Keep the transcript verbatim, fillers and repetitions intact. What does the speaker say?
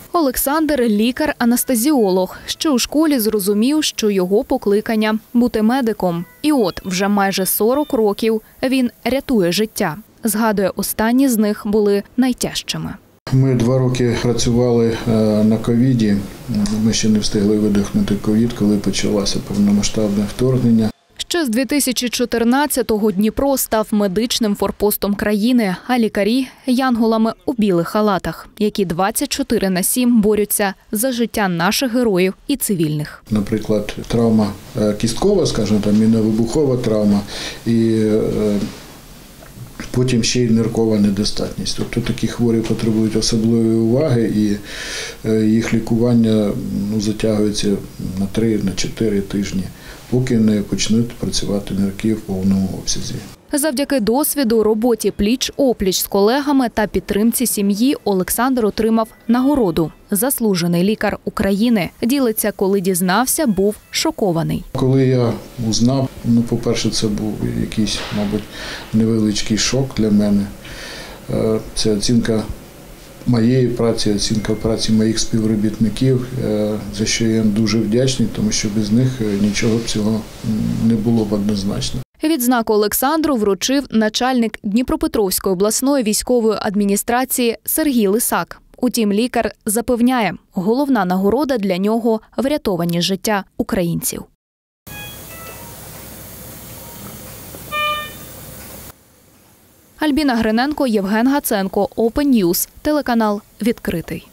Олександр – лікар-анестезіолог. Ще у школі зрозумів, що його покликання – бути медиком. І от вже майже сорок років він рятує життя. Згадує, останні з них були найтяжчими. Ми два роки працювали на ковіді. Ми ще не встигли видихнути ковід, коли почалося повномасштабне вторгнення. Ще з дві тисячі чотирнадцятого Дніпро став медичним форпостом країни, а лікарі – янголами у білих халатах, які двадцять чотири на сім борються за життя наших героїв і цивільних. Наприклад, травма кісткова, скажімо, там, мінно-вибухова травма і потім ще й ниркова недостатність. Тобто такі хворі потребують особливої уваги, і їх лікування ну, затягується на три-чотири тижні, поки не почнуть працювати нирки в повному обсязі. Завдяки досвіду, роботі пліч-опліч з колегами та підтримці сім'ї Олександр отримав нагороду «Заслужений лікар України». Ділиться, коли дізнався, був шокований. Коли я узнав, ну, по-перше, це був якийсь, мабуть, невеличкий шок для мене. Це оцінка моєї праці, оцінка праці моїх співробітників, за що я їм дуже вдячний, тому що без них нічого б цього не було б однозначно. Відзнаку Олександру вручив начальник Дніпропетровської обласної військової адміністрації Сергій Лисак. Утім, лікар запевняє, головна нагорода для нього – врятовані життя українців. Альбіна Гриненко, Євген Гаценко, Open News, телеканал «Відкритий».